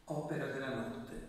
Opera della notte.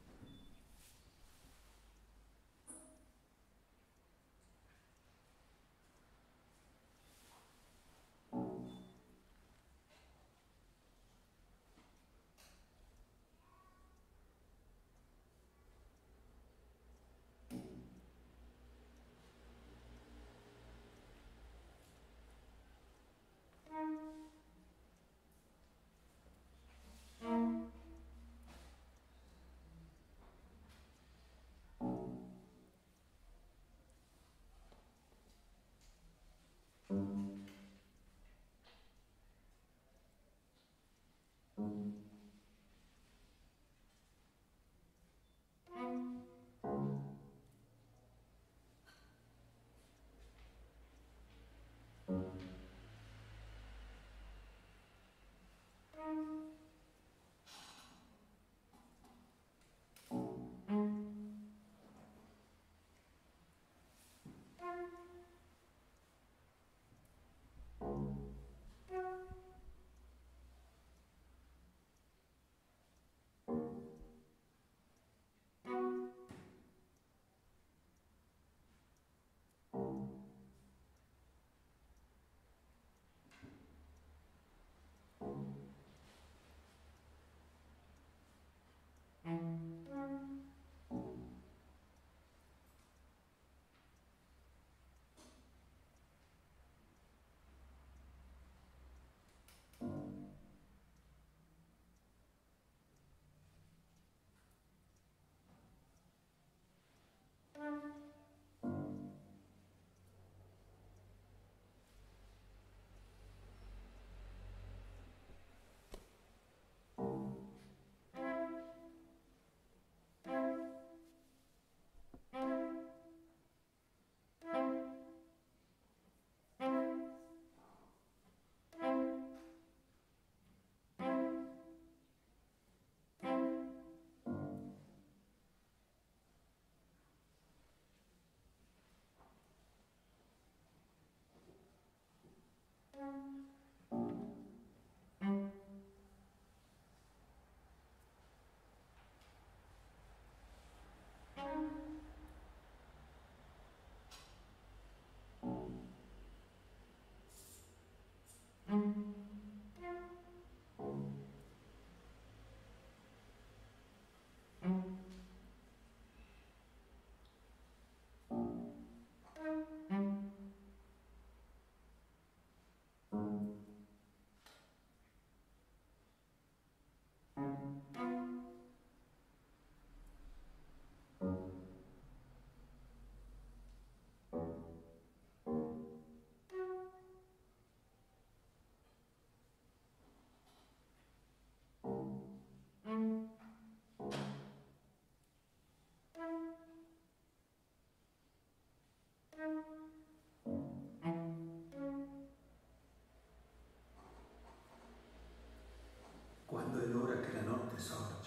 Quando è l'ora che la notte sorge,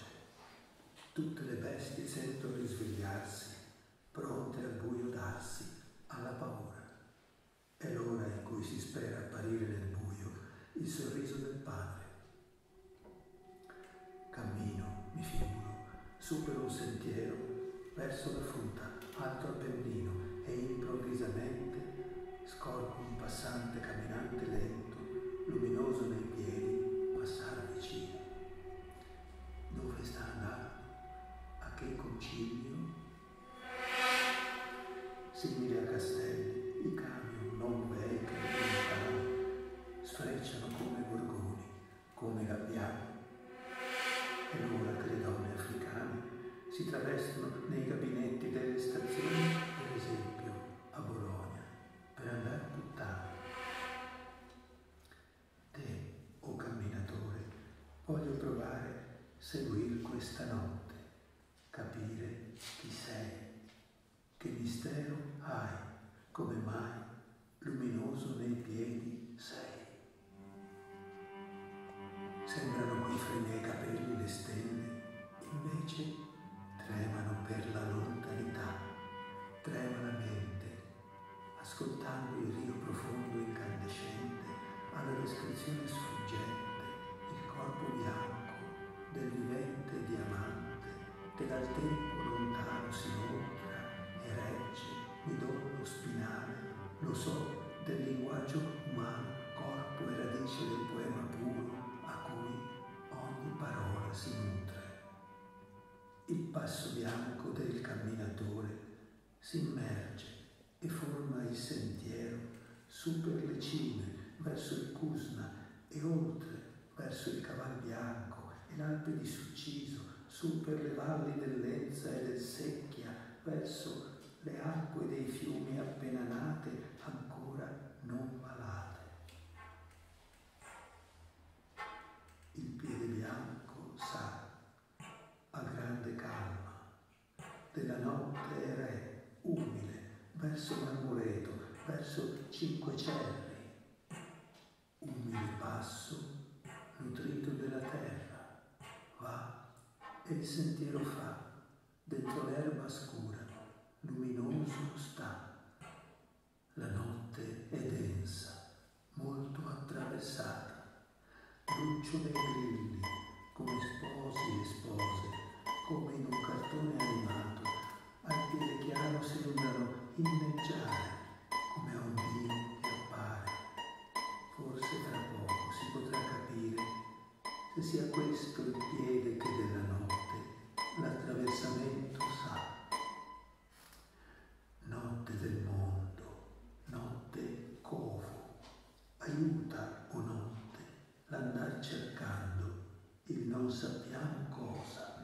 tutte le bestie sentono risvegliarsi, pronte al buio darsi, alla paura. È l'ora in cui si spera apparire nel buio il sorriso del Padre. Cammino, mi figuro, su per un sentiero, verso la fruta, alto Appennino, e improvvisamente scorgo un passante camminante lento, luminoso nei piedi, passare vicino. Dove sta andando? A che concilio? Simili a castelli, i camion non bei che lontani sfrecciano come gorgoni, come gabbiani. È l'ora che le donne africane si travestono nei gabinetti delle stazioni, per esempio a Bologna, per andare a puttane. Te, o camminatore, voglio provare a seguir questa notte, capire chi sei, che mistero hai, come mai luminoso nei piedi sei. Sembrano qui fra i miei capelli le stelle, invece tremano per la lontanità, trema la mente, ascoltando il rio profondo incandescente, alla descrizione sfuggente, il corpo bianco del vivente di dal tempo lontano si nutra e regge midollo spinale, lo so, del linguaggio umano, corpo e radice del poema puro a cui ogni parola si nutre. Il passo bianco del camminatore si immerge e forma il sentiero su per le cime verso il Cusna e oltre verso il Caval Bianco e l'Alpe di Succiso, su per le valli dell'Enza e del Secchia verso le acque dei fiumi appena nate, ancora non malate. Il piede bianco sa, a grande calma, della notte è re, umile, verso Marmoreto, verso Cinquecerri, umile passo, nutrito della terra, va e il sentiero fa, dentro l'erba scura, luminoso sta. La notte è densa, molto attraversata, luccio dei grilli, come sposi e spose, come in un cartone animato, al piede chiaro sembrano inneggiare, come a un Dio che appare. Forse tra poco si potrà capire se sia questo il piede che della notte l'attraversamento sa. Notte del mondo, notte covo, aiuta o notte l'andar cercando il non sappiamo cosa.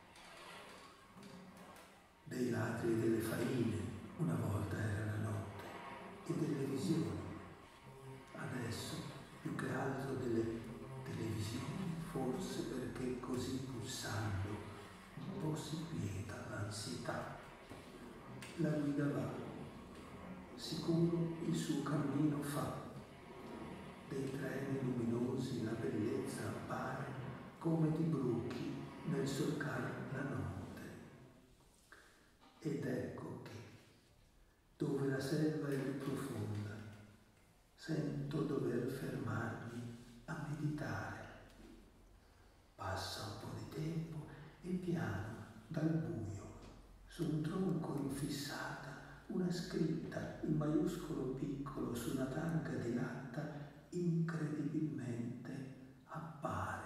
Dei ladri e delle faine una volta era la notte e delle visioni. Adesso più che altro delle televisioni, forse perché così pulsando un po' si quieta l'ansietà. La guida va, sicuro il suo cammino fa. Dei treni luminosi la bellezza appare come di bruchi nel solcar la notte. Ed ecco che, dove la selva è più profonda, sento dover fermarmi a meditare. Passa un po' di tempo e piano, dal buio, su un tronco infissata, una scritta in maiuscolo piccolo su una targa di latta incredibilmente appare.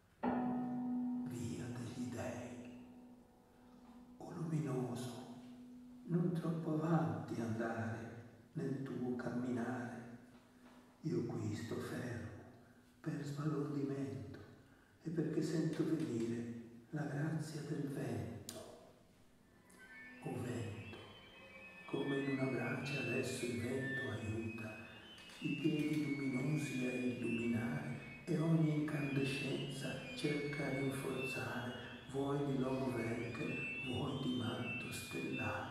Via degli dei. O luminoso, non troppo avanti andare nel tuo camminare. Io qui sto fermo per sbalordimento e perché sento venire la grazia del vento. O vento, come in una brace adesso il vento aiuta i piedi luminosi a illuminare e ogni incandescenza cerca a rinforzare, vuoi di logo vecchio, vuoi di manto stellare.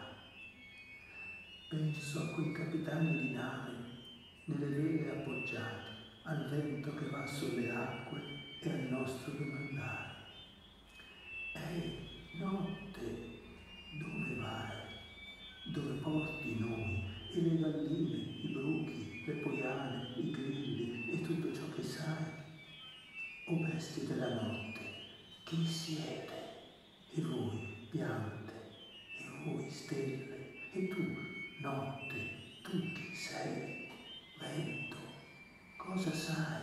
Penso a quei capitani di nave nelle vele appoggiate, al vento che va sulle acque e al nostro domandare. Ehi, notte, dove vai? Dove porti noi e le galline, i bruchi, le poiane, i grilli e tutto ciò che sai? O bestie della notte, chi siete? E voi, piante, e voi, stelle, e tu, notte, tu chi sei? Vento, cosa sai?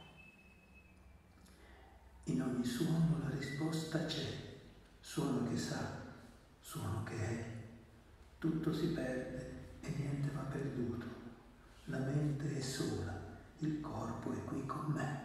In ogni suono la risposta c'è, suono che sa, suono che è. Tutto si perde e niente va perduto. La mente è sola, il corpo è qui con me.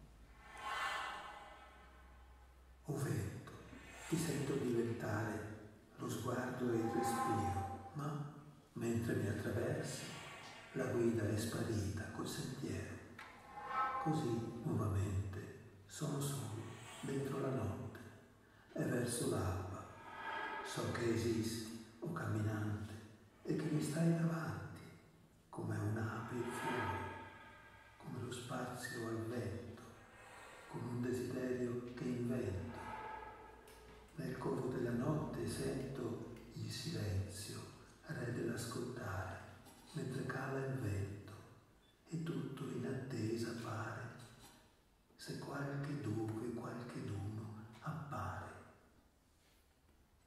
O vento, ti sento diventare lo sguardo e il respiro, ma mentre mi attraversi, la guida è sparita col sentiero. Così, nuovamente, sono solo dentro la notte e verso l'alba. So che esisti, o camminante, e che mi stai davanti, come un'ape il fiore, come lo spazio al vento, come un desiderio che invento. Nel covo della notte sento il silenzio, re dell'ascoltare, mentre cala il vento, e tutto in attesa pare, se qualche dove, qualcheduno appare.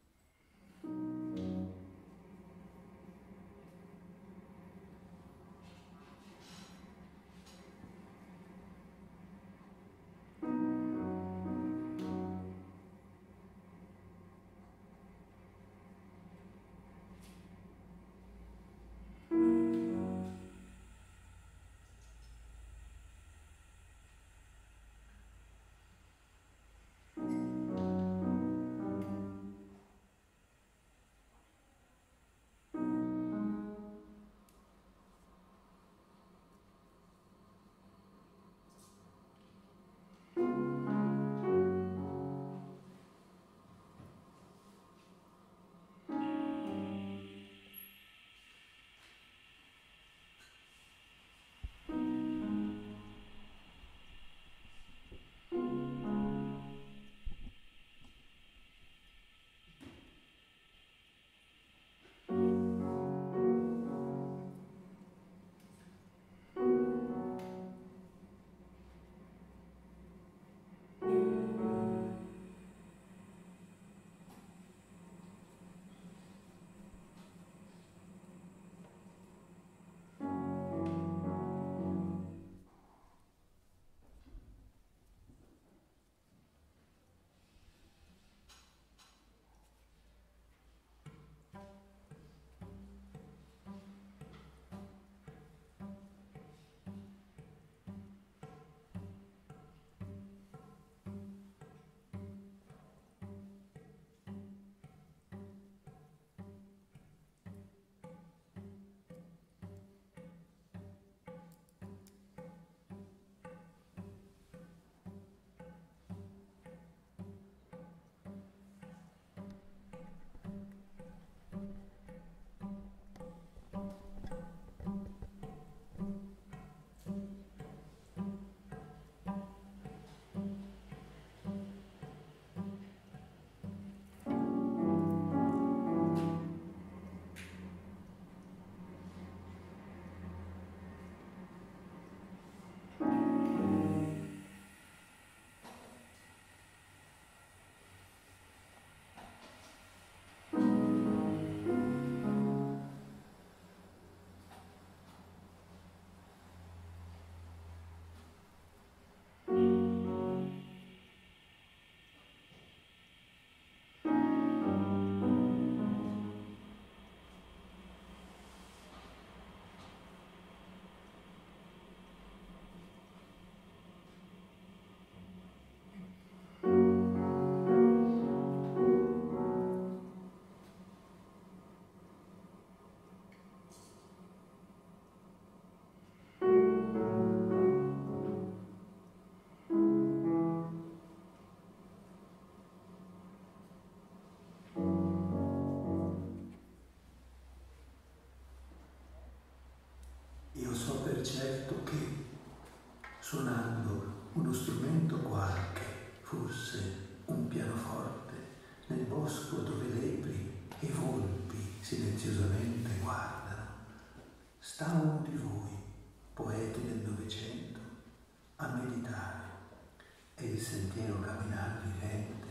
nel bosco dove lepri e volpi silenziosamente guardano, sta uno di voi, poeti del Novecento, a meditare, e il sentiero camminare vivente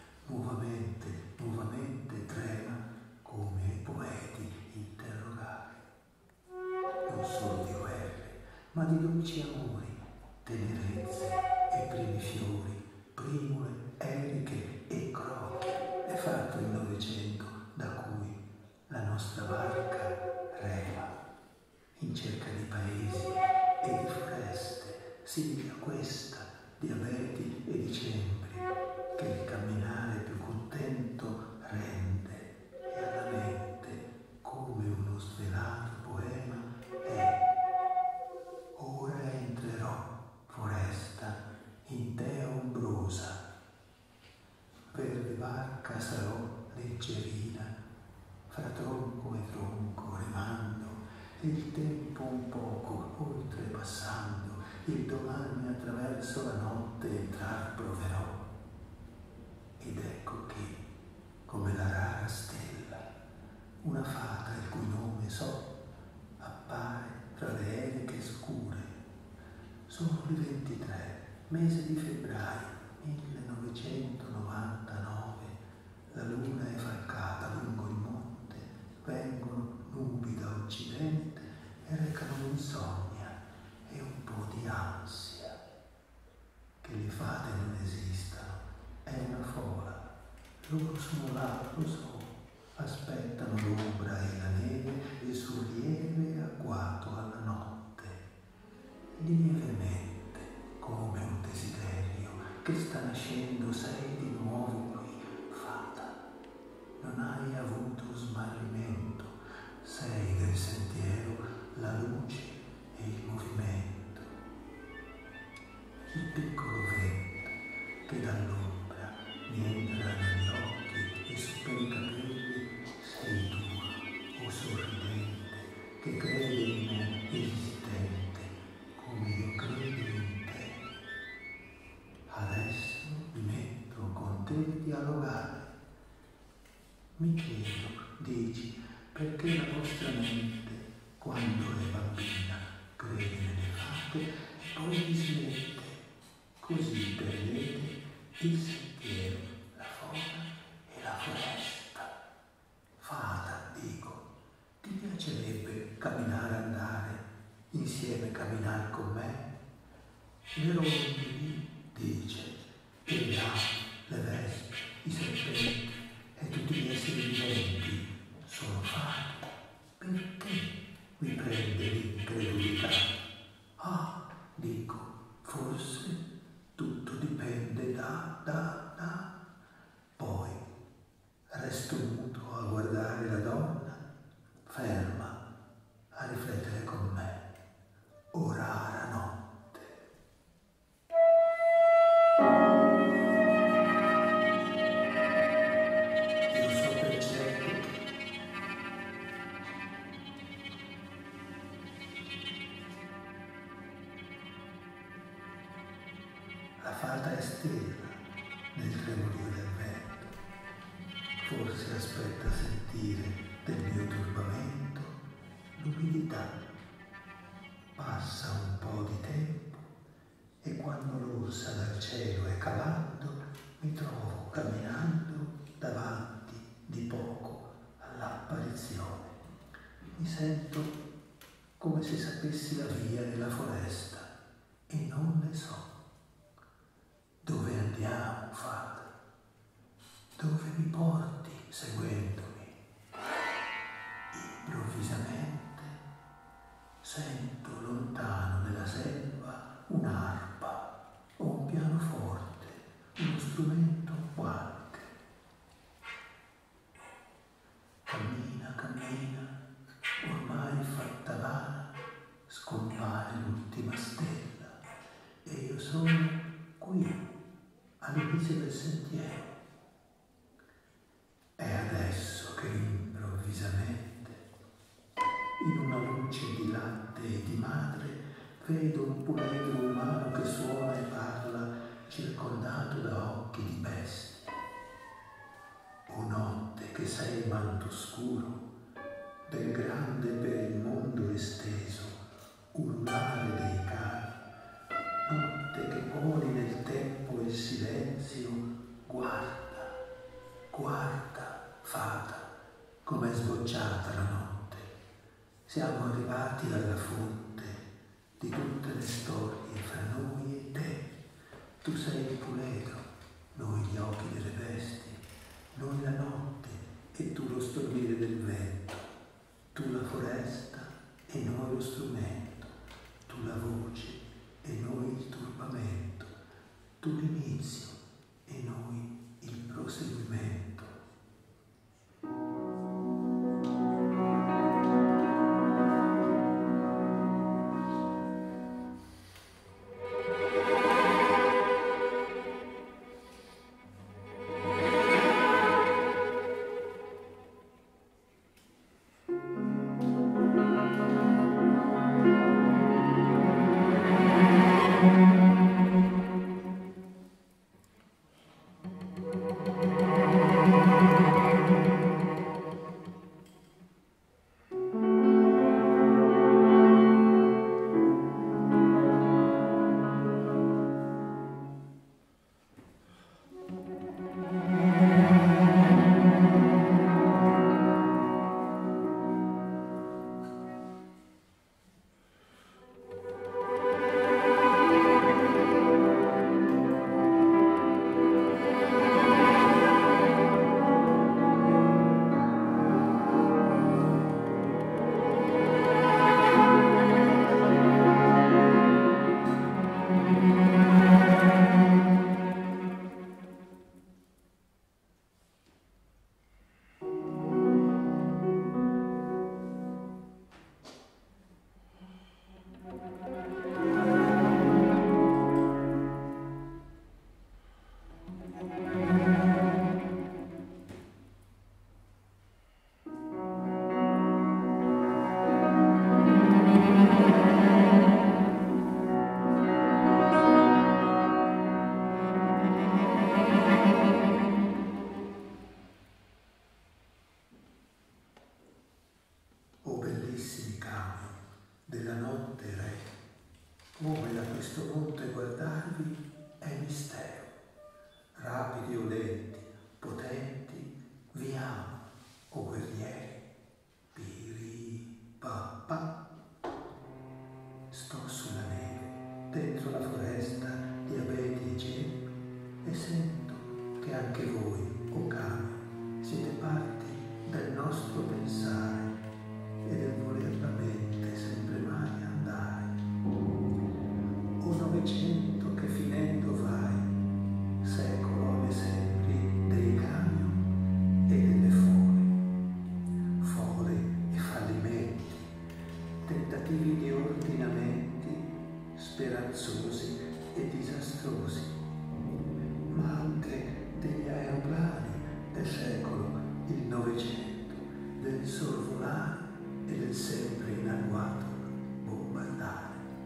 nuovamente trema come ai poeti interrogare. Non solo di guerre, ma di dolci amori, tenerezze e primi fiori, primule, eriche e crochi. È fatto il Novecento da cui la nostra barca rema in cerca di paesi e di foreste, simili a questa di abeti e dicembri, che il camminare più contento rende, e alla mente, come uno svelato poema, è: ora entrerò, foresta, in te ombrosa, verde barca sarò leggerina, fra tronco e tronco remando, e il tempo un poco oltrepassando, il domani attraverso la notte entrar proverò. Ed ecco che, come la rara stella, una fata il cui nome so, appare fra le eliche scure. Sono il 23, mese di febbraio 1999, la luna è falcata lungo il monte, vengono nubi da occidente e recano l'insonnia e un po' di ansia. Che le fate non esistano è una fola, loro sono là, lo so, aspettano l'ombra e la neve, il suo lieve agguato alla notte, lievemente, come un desiderio che sta nascendo. Sei di nuovo qui, fata, non hai avuto smarrimento, sei del sentiero la luce e il movimento. Il piccolo vento che dall'ombra mi entra negli occhi e su per i capelli, sei tu, o sorridente, che crede in me esistente, come io credo in te. Adesso mi metto con te a dialogare. Mi chiedo, dici, perché la vostra mente, quando è bambina, crede nelle fate e poi vi smette. Così perdete il sentiero, la folla e la foresta. Fata, dico, ti piacerebbe camminare, andare, insieme camminare con me? Le rondini, dice, e gli api, le vespe, i serpenti e tutti gli esseri viventi sono fatti. Perché mi prende l'incredulità? Ah, dico, forse tutto dipende da. Poi resto muto a guardare la donna, ferma a riflettere con me. Ora la notte. Io so per certo che la fata è stella nel tremolio del vento. Forse aspetta a sentire del mio turbamento l'umidità. Passa un po' di tempo e quando l'orsa dal cielo è calando, mi trovo camminando davanti di poco all'apparizione. Mi sento come se sapessi la via della foresta e non ne so. Dove andiamo, fata? Dove mi porti seguendomi? Improvvisamente sento lontano nella selva un'arpa o un pianoforte, uno strumento qualche. Cammina, ormai fatta vana, scompare l'ultima stella e io sono qui, all'inizio del sentiero. È adesso che improvvisamente, in una luce di latte e di madre, vedo un puledro umano che suona e parla, circondato da occhi di bestia. che sei manto scuro del grande per il mondo esteso ululare dei cani, notte che poni nel tempo il silenzio, guarda, guarda, fata, com'è sbocciata la notte. Siamo arrivati alla fonte di tutte le storie fra noi e te. Tu sei il puledro, noi gli occhi delle bestie, noi la notte e tu lo stormire del vento, tu la foresta e noi lo strumento, tu la voce e noi il turbamento, tu l'inizio e noi il proseguimento. Della notte re, come da questo monte guardarvi è mistero. Rapidi o lenti, potenti, vi amo, o guerrieri, piri, papà. Sto sulla neve, dentro la foresta di abeti e gemi, e sento che anche voi, o cani, siete parti del nostro pensare e del voler la mente sempre mai andare. O Novecento che finendo vai, secolo alle sembri dei camion e delle fole e fallimenti, tentativi di ordinamenti speranzosi e disastrosi, ma anche degli aeroplani del secolo il Novecento, del sorvolare e del sempre inagguato bombardare.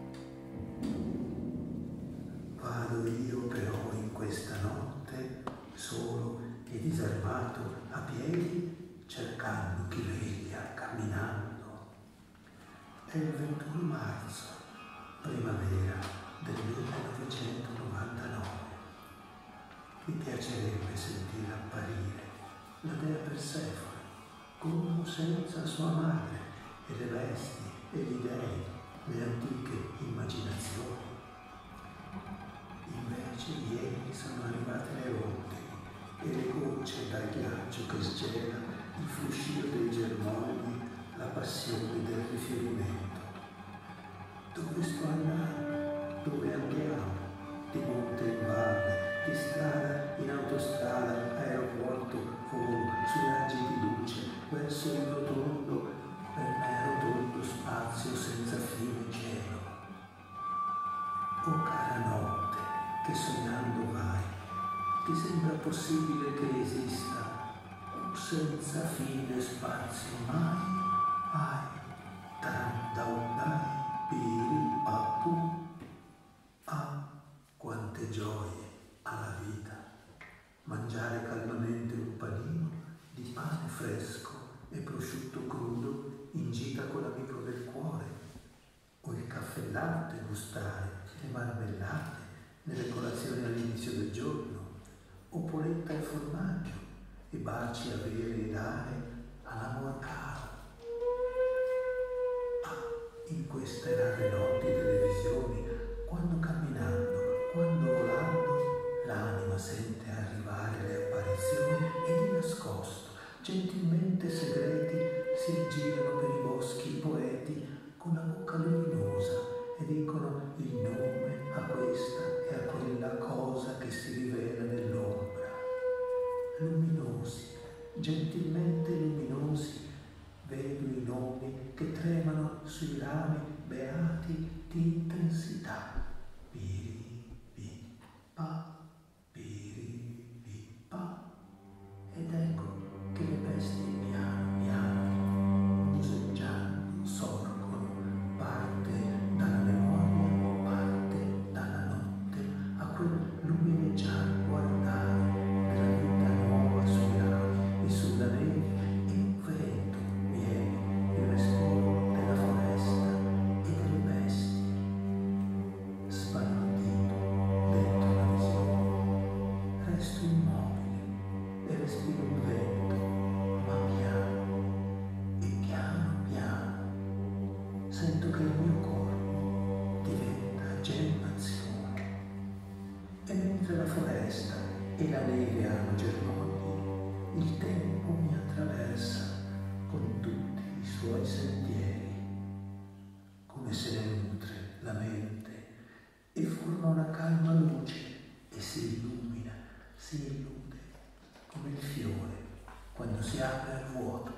Vado io però in questa notte, solo e disarmato a piedi, cercando chi veglia camminando. È il 21 marzo, primavera del 1999. Mi piacerebbe sentire apparire la dea Persefone, con o senza sua madre, e le bestie e gli dei, le antiche immaginazioni. Invece ieri sono arrivate le rondini e le gocce dal ghiaccio che sgela, il fruscio dei germogli, la passione del rifiorimento. Dove sto andando? Dove andiamo? Di monte in valle, di strada in autostrada, aeroporto, volo, su raggi di luce, verso il rotondo, per me rotondo spazio senza fine cielo. O cara notte, che sognando vai, ti sembra possibile che esista un senza fine spazio mai? Ai, dai, piri, papu. Ah, quante gioie alla vita! Mangiare calmamente un panino di pane fresco e prosciutto crudo in gita con l'amico del cuore, o il caffè latte gustare, le marmellate nelle colazioni all'inizio del giorno, o polenta e formaggio e baci a bere e dare all'amor caro. In queste rare notti delle visioni, quando camminando, quando volando, l'anima sente arrivare le apparizioni e di nascosto, gentilmente segreti, si aggirano per i boschi i poeti con la bocca luminosa e dicono il nome a questa e a quella cosa che si rivela nell'ombra. Luminosi, gentilmente luminosi, vedo i nomi che tremano sui rami beati di intensità. Piri-pi-pa, piri-pi-pa. Ed ecco che le bestie piano piano, museggiando, sorgono, parte dalla memoria, parte dalla notte, a quel lumineggiar guardare della vita nuova sui rami e sulla neve. Il respiro della foresta e delle bestie, sbalordito dentro la visione, resto immobile e respiro il vento, ma piano e piano piano sento che il mio corpo diventa germinazione. E mentre la foresta e la neve hanno germogli, il tempo mi attraversa con tutti i suoi sentieri, come se ne nutre la mente e forma una calma luce e si illumina, si illude, come il fiore quando si apre al vuoto.